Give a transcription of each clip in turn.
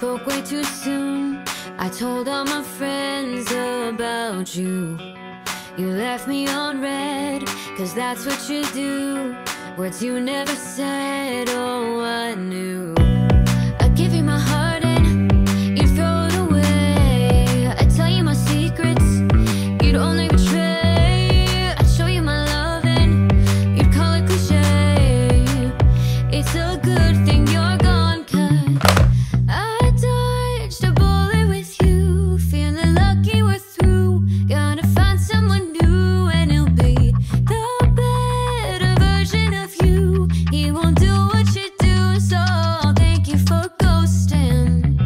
spoke way too soon. I told all my friends about you. You left me on red, cause that's what you do. Words you never said, oh I knew. I give you my heart and you throw it away. I tell you my secrets, you'd only betray. I'd show you my love and you'd call it cliche. It's a good thing you're gone, cause I dodged a bullet with you. Feeling lucky we're through. Gotta find someone new and he'll be the better version of you. He won't do what you do, so thank you for ghosting.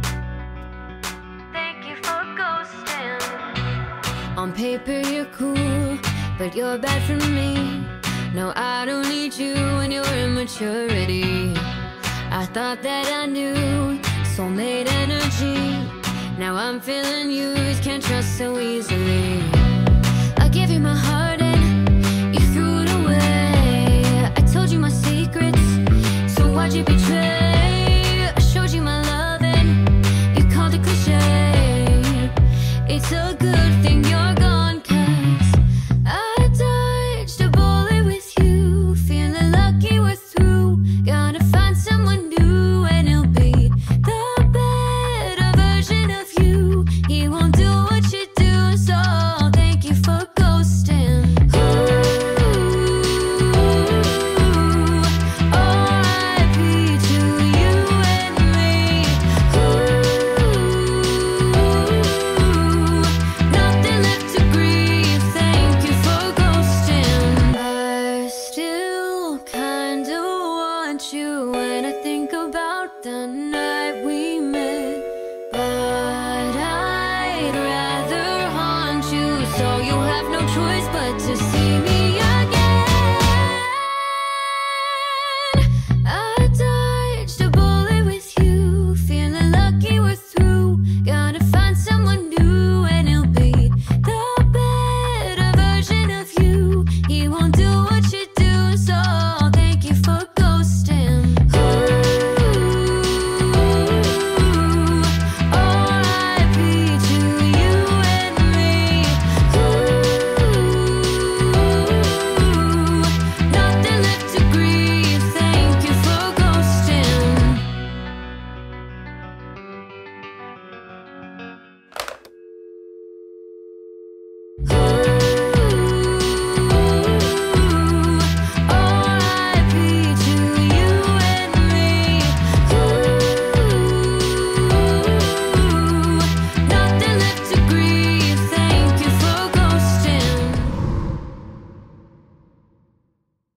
Thank you for ghosting. On paper you're cool, but you're bad for me. No, I don't need you and your immaturity. I thought that I knew soulmate energy. Now I'm feeling used, can't trust so easily. I gave you my heart and you threw it away. I told you my secrets, so why'd you betray? I showed you my love and you called it cliche. It's a good thing you're gone, cause I dodged a bullet with you. Feeling lucky we're through. Gotta find someone new and he'll be the better version of you. He won't do what you do, so thank you for ghosting. R.I.P. to you and me. Nothing left to grieve. Thank you for ghosting. I still kinda want you.